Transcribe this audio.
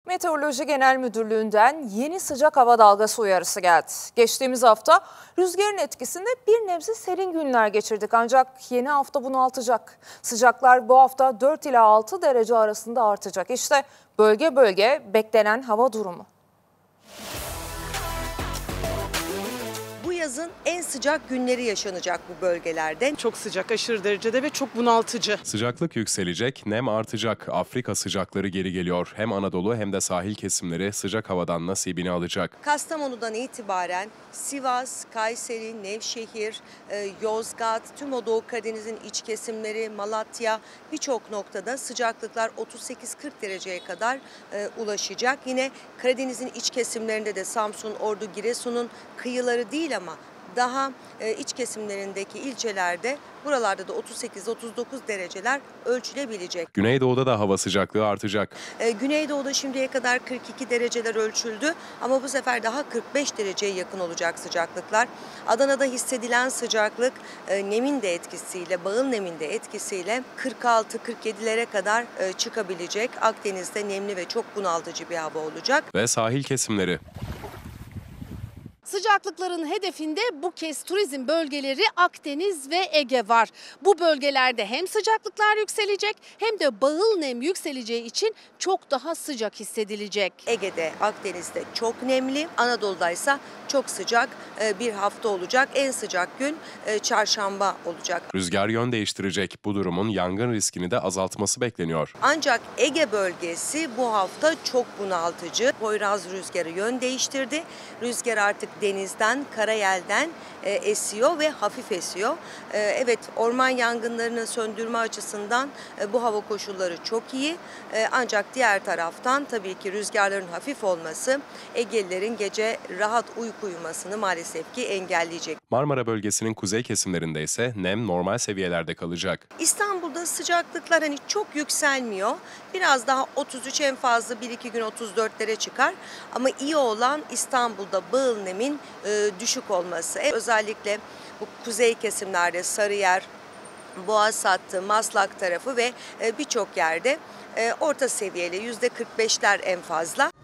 Meteoroloji Genel Müdürlüğü'nden yeni sıcak hava dalgası uyarısı geldi. Geçtiğimiz hafta rüzgarın etkisinde bir nebze serin günler geçirdik ancak yeni hafta bunaltacak. Sıcaklar bu hafta 4 ila 6 derece arasında artacak. İşte bölge bölge beklenen hava durumu. Bu yazın en sıcak günleri yaşanacak bu bölgelerde. Çok sıcak, aşırı derecede ve çok bunaltıcı. Sıcaklık yükselecek, nem artacak. Afrika sıcakları geri geliyor. Hem Anadolu hem de sahil kesimleri sıcak havadan nasibini alacak. Kastamonu'dan itibaren Sivas, Kayseri, Nevşehir, Yozgat, tüm o Doğu Karadeniz'in iç kesimleri, Malatya birçok noktada sıcaklıklar 38-40 dereceye kadar ulaşacak. Yine Karadeniz'in iç kesimlerinde de Samsun, Ordu, Giresun'un kıyıları değil ama daha iç kesimlerindeki ilçelerde buralarda da 38-39 dereceler ölçülebilecek. Güneydoğu'da da hava sıcaklığı artacak. Güneydoğu'da şimdiye kadar 42 dereceler ölçüldü ama bu sefer daha 45 dereceye yakın olacak sıcaklıklar. Adana'da hissedilen sıcaklık nemin de etkisiyle, bağıl nemin de etkisiyle 46-47'lere kadar çıkabilecek. Akdeniz'de nemli ve çok bunaltıcı bir hava olacak. Ve sahil kesimleri. Sıcaklıkların hedefinde bu kez turizm bölgeleri Akdeniz ve Ege var. Bu bölgelerde hem sıcaklıklar yükselecek hem de bağıl nem yükseleceği için çok daha sıcak hissedilecek. Ege'de, Akdeniz'de çok nemli, Anadolu'da ise çok sıcak bir hafta olacak. En sıcak gün çarşamba olacak. Rüzgar yön değiştirecek. Bu durumun yangın riskini de azaltması bekleniyor. Ancak Ege bölgesi bu hafta çok bunaltıcı. Poyraz rüzgarı yön değiştirdi. Rüzgar artık denizden, karayelden esiyor ve hafif esiyor. Evet, orman yangınlarını söndürme açısından bu hava koşulları çok iyi. Ancak diğer taraftan tabii ki rüzgarların hafif olması Egelilerin gece rahat uyku uyumasını maalesef ki engelleyecek. Marmara bölgesinin kuzey kesimlerinde ise nem normal seviyelerde kalacak. İstanbul'da sıcaklıklar çok yükselmiyor. Biraz daha 33 en fazla 1-2 gün 34'lere çıkar. Ama iyi olan İstanbul'da bağıl nemin düşük olması. Özellikle bu kuzey kesimlerde Sarıyer, Boğaz hattı, Maslak tarafı ve birçok yerde orta seviyeli %45'ler en fazla.